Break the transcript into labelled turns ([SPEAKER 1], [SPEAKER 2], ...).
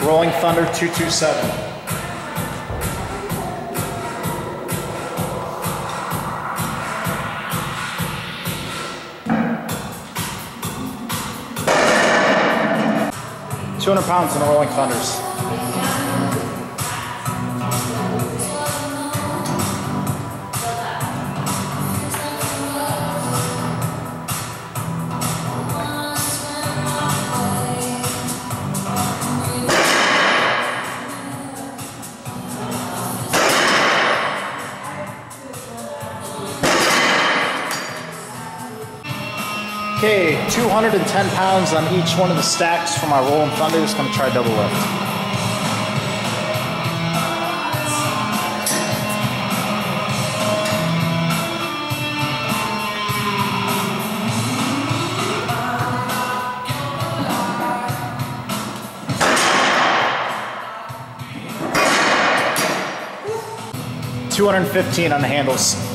[SPEAKER 1] Rolling Thunder 227. £200 in the Rolling Thunders. Okay, 210 pounds on each one of the stacks for my Rolling Thunders. Gonna try double lift. $215 on the handles.